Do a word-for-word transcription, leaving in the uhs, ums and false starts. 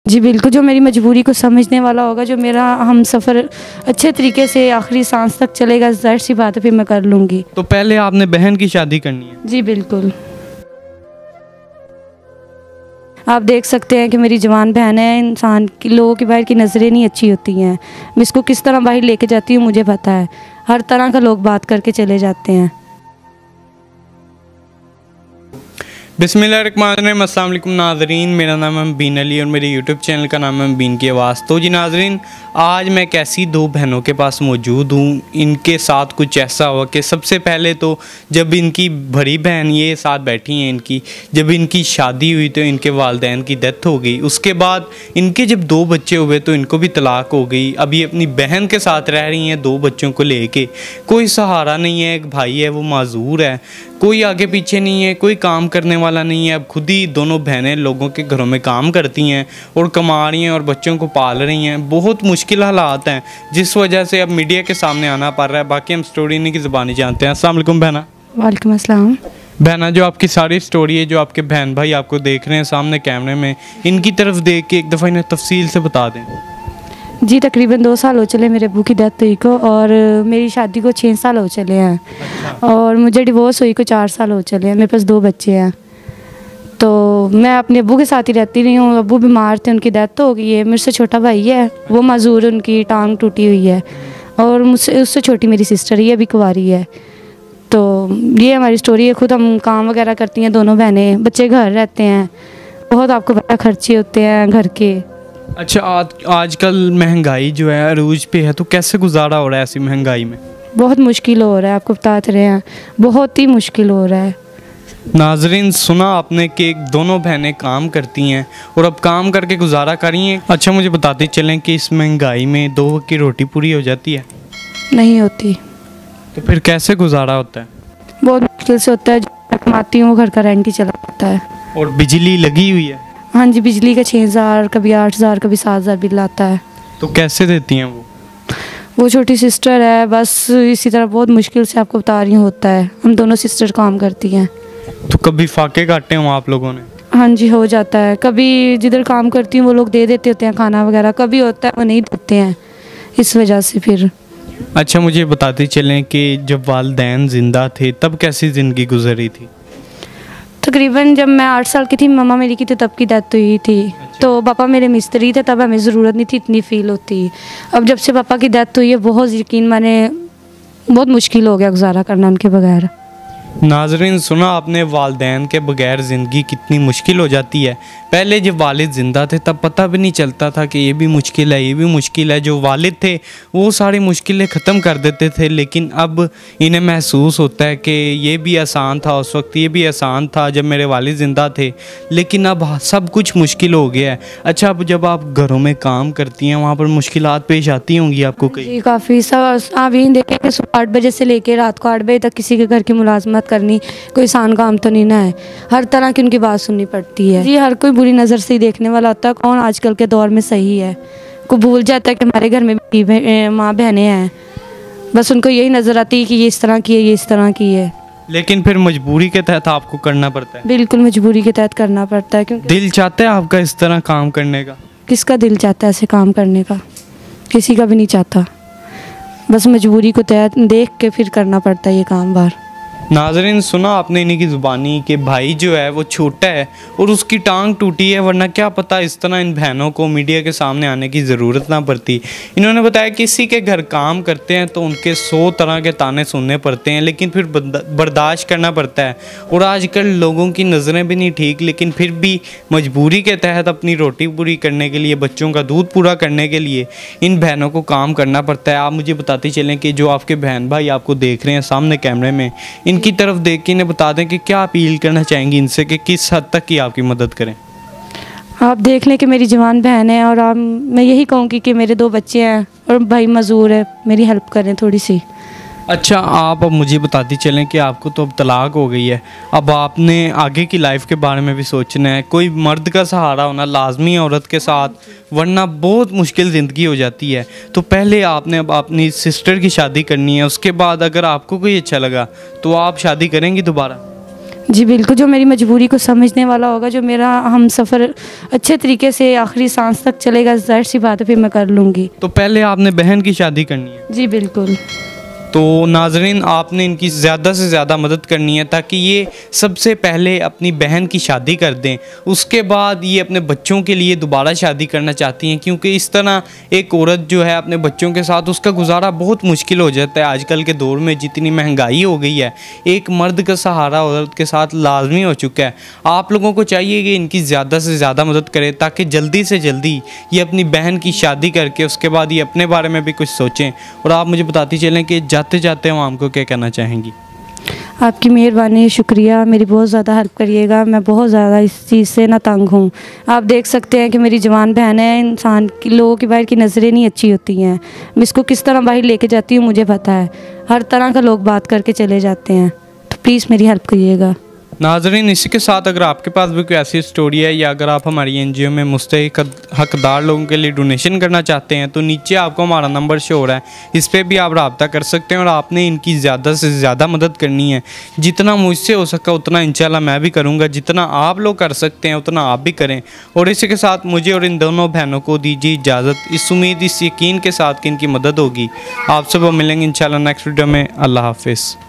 जी बिल्कुल, जो मेरी मजबूरी को समझने वाला होगा, जो मेरा हम सफ़र अच्छे तरीके से आखिरी सांस तक चलेगा, ज़ाहिर सी बात है फिर मैं कर लूँगी। तो पहले आपने बहन की शादी करनी है? जी बिल्कुल। आप देख सकते हैं कि मेरी जवान बहन है। इंसान की, लोगों की बाहर की नज़रें नहीं अच्छी होती हैं। मैं इसको किस तरह बाहर लेके जाती हूँ मुझे पता है। हर तरह का लोग बात करके चले जाते हैं। बिस्मिल्लाहिर्रहमानिर्रहीम, अस्सलाम वालेकुम नाज़रीन, मेरा नाम है मुबीन अली और मेरे यूट्यूब चैनल का नाम है मुबीन की आवाज़। तो जी नाज़रीन, आज मैं एक ऐसी दो बहनों के पास मौजूद हूँ। इनके साथ कुछ ऐसा हुआ कि सबसे पहले तो जब इनकी बड़ी बहन ये साथ बैठी हैं इनकी, जब इनकी शादी हुई तो इनके वालिदैन की डेथ हो गई। उसके बाद इनके जब दो बच्चे हुए तो इनको भी तलाक हो गई। अभी अपनी बहन के साथ रह रही हैं दो बच्चों को लेके। कोई सहारा नहीं है, एक भाई है वो माजूर है, कोई आगे पीछे नहीं है, कोई काम करने वाला नहीं है। अब खुद ही दोनों बहनें लोगों के घरों में काम करती हैं और कमा रही हैं और बच्चों को पाल रही हैं। बहुत मुश्किल हालात हैं जिस वजह से अब मीडिया के सामने आना पड़ रहा है। बाकी हम स्टोरी इन्हीं की ज़बानी जानते हैं। अस्सलाम वालेकुम बहना। वालेकुम अस्सलाम। बहना, जो आपकी सारी स्टोरी है, जो आपके बहन भाई आपको देख रहे हैं सामने कैमरे में, इनकी तरफ देख के एक दफ़ा इन्हें तफसील से बता दें। जी तकरीबन दो साल हो चले मेरे अब्बू की डेथ हुई को, और मेरी शादी को छः साल हो चले हैं। अच्छा। और मुझे डिवोर्स हुई को चार साल हो चले हैं। मेरे पास दो बच्चे हैं। तो मैं अपने अब्बू के साथ ही रहती रही हूँ। अब्बू बीमार थे, उनकी डेथ हो गई है। मेरे से छोटा भाई है, वो माजूर, उनकी टांग टूटी हुई है। और मुझसे उससे छोटी मेरी सिस्टर ही अभी कुंवारी है। तो ये हमारी स्टोरी है। खुद हम काम वगैरह करती हैं दोनों बहनें, बच्चे घर रहते हैं। बहुत आपको पता खर्चे होते हैं घर के। अच्छा, आज आजकल महंगाई जो है अरूज पे है, तो कैसे गुजारा हो रहा है ऐसी महंगाई में? बहुत मुश्किल हो रहा है, आपको बताते रहे हैं, बहुत ही मुश्किल हो रहा है। नाजरीन, सुना आपने कि दोनों बहनें काम करती हैं और अब काम करके गुजारा कर रही हैं। अच्छा, मुझे बताते चलें कि इस महंगाई में दो वक्त की रोटी पूरी हो जाती है? नहीं होती। तो फिर कैसे गुजारा होता है? बहुत मुश्किल से होता है। जो कमाती हूँ वो घर का रेंट ही चला जाता है। और बिजली लगी हुई है? हाँ जी, बिजली का छः हज़ार कभी आठ हज़ार कभी सात हज़ार बिल आता है। तो कैसे देती हैं वो? वो छोटी सिस्टर है, बस इसी तरह बहुत मुश्किल से आपको बता रही हूँ होता है। हम दोनों सिस्टर काम करती हैं। तो कभी फाके काटे हों आप लोगों ने? हाँ जी, हो जाता है। कभी जिधर काम करती हूँ वो लोग दे देते होते हैं खाना वगैरह, कभी होता है वो नहीं देते हैं, इस वजह से फिर। अच्छा, मुझे बताते चलें कि जब वालिदैन ज़िंदा थे तब कैसी ज़िंदगी गुजरी थी? तकरीबन जब मैं आठ साल की थी, मम्मा मेरी की थी, तब की डेथ हुई थी। अच्छा। तो पापा मेरे मिस्त्री थे, तब हमें ज़रूरत नहीं थी इतनी फील होती। अब जब से पापा की डेथ हुई है, बहुत यकीन माने बहुत मुश्किल हो गया गुजारा करना उनके बगैर। नाजरीन, सुना आपने, वालिदैन के बगैर ज़िंदगी कितनी मुश्किल हो जाती है। पहले जब वालिद ज़िंदा थे तब पता भी नहीं चलता था कि ये भी मुश्किल है, ये भी मुश्किल है। जो वालिद थे वो सारी मुश्किलें ख़त्म कर देते थे, लेकिन अब इन्हें महसूस होता है कि ये भी आसान था उस वक्त, ये भी आसान था जब मेरे वालिद ज़िंदा थे, लेकिन अब सब कुछ मुश्किल हो गया है। अच्छा, अब जब आप घरों में काम करती हैं वहाँ पर मुश्किलात पेश आती होंगी आपको कहीं? काफ़ी सब। आप यही देखें कि सुबह आठ बजे से लेकर रात को आठ बजे तक किसी के घर की मुलाजमत करनी कोई आसान काम तो नहीं ना है। हर तरह की उनकी बात सुननी पड़ती है। जी, हर कोई बुरी नज़र से ही देखने वाला होता है। कौन आजकल के दौर में सही है? को भूल जाता है कि हमारे घर में भी माँ बहनें हैं, बस उनको यही नज़र आती है कि ये इस तरह की है, ये इस तरह की है। लेकिन फिर मजबूरी के तहत आपको करना पड़ता है? बिल्कुल मजबूरी के तहत करना पड़ता है। क्योंकि दिल चाहता है आपका इस तरह काम करने का? किसका दिल चाहता है ऐसे काम करने का? किसी का भी नहीं चाहता। बस मजबूरी को तहत देख के फिर करना पड़ता है ये काम बार। नाजरीन, सुना आपने इन्हीं की ज़ुबानी कि भाई जो है वो छोटा है और उसकी टांग टूटी है, वरना क्या पता इस तरह इन बहनों को मीडिया के सामने आने की ज़रूरत ना पड़ती। इन्होंने बताया कि किसी के घर काम करते हैं तो उनके सौ तरह के ताने सुनने पड़ते हैं, लेकिन फिर बर्दाश्त करना पड़ता है। और आजकल लोगों की नज़रें भी नहीं ठीक, लेकिन फिर भी मजबूरी के तहत अपनी रोटी पूरी करने के लिए, बच्चों का दूध पूरा करने के लिए इन बहनों को काम करना पड़ता है। आप मुझे बताते चलें कि जो आपके बहन भाई आपको देख रहे हैं सामने कैमरे में, इनकी तरफ देख के इन्हें बता दें कि क्या अपील करना चाहेंगी इनसे कि किस हद तक की आपकी मदद करें? आप देख लें कि मेरी जवान बहन है, और आप, मैं यही कहूँगी कि मेरे दो बच्चे हैं और भाई मजदूर है, मेरी हेल्प करें थोड़ी सी। अच्छा, आप अब मुझे बताती चलें कि आपको तो अब तलाक हो गई है, अब आपने आगे की लाइफ के बारे में भी सोचना है। कोई मर्द का सहारा होना लाजमी है औरत के साथ, वरना बहुत मुश्किल ज़िंदगी हो जाती है। तो पहले आपने अब अपनी सिस्टर की शादी करनी है, उसके बाद अगर आपको कोई अच्छा लगा तो आप शादी करेंगी दोबारा? जी बिल्कुल, जो मेरी मजबूरी को समझने वाला होगा, जो मेरा हम सफ़र अच्छे तरीके से आखिरी सांस तक चलेगा, ज़ाहिर सी बात है फिर मैं कर लूँगी। तो पहले आपने बहन की शादी करनी है। जी बिल्कुल। तो नाज़रीन, आपने इनकी ज़्यादा से ज़्यादा मदद करनी है ताकि ये सबसे पहले अपनी बहन की शादी कर दें, उसके बाद ये अपने बच्चों के लिए दोबारा शादी करना चाहती हैं, क्योंकि इस तरह एक औरत जो है अपने बच्चों के साथ उसका गुजारा बहुत मुश्किल हो जाता है। आजकल के दौर में जितनी महंगाई हो गई है, एक मर्द का सहारा औरत के साथ लाजमी हो चुका है। आप लोगों को चाहिए कि इनकी ज़्यादा से ज़्यादा मदद करें ताकि जल्दी से जल्दी ये अपनी बहन की शादी करके उसके बाद ये अपने बारे में भी कुछ सोचें। और आप मुझे बताती चलें कि जाते जाते हम आपको क्या कहना चाहेंगी? आपकी मेहरबानी, शुक्रिया, मेरी बहुत ज़्यादा हेल्प करिएगा। मैं बहुत ज़्यादा इस चीज़ से ना तंग हूँ। आप देख सकते हैं कि मेरी जवान बहन है, इंसान की लोगों की बाहर की नज़रें नहीं अच्छी होती हैं। मैं इसको किस तरह बाहर लेके जाती हूँ मुझे पता है। हर तरह का लोग बात करके चले जाते हैं, तो प्लीज़ मेरी हेल्प करिएगा। नाज़रीन, इसी के साथ अगर आपके पास भी कोई ऐसी स्टोरी है या अगर आप हमारी एनजीओ में मुस्तहिक हकदार लोगों के लिए डोनेशन करना चाहते हैं तो नीचे आपको हमारा नंबर शो हो रहा है, इस पर भी आप रब्ता कर सकते हैं। और आपने इनकी ज़्यादा से ज़्यादा मदद करनी है। जितना मुझसे हो सका उतना इंशाल्लाह मैं भी करूँगा, जितना आप लोग कर सकते हैं उतना आप भी करें। और इसी के साथ मुझे और इन दोनों बहनों को दीजिए इजाज़त, इस उम्मीद, इस यकीन के साथ कि इनकी मदद होगी। आप सब मिलेंगे इंशाल्लाह नेक्स्ट वीडियो में। अल्लाह हाफिज़।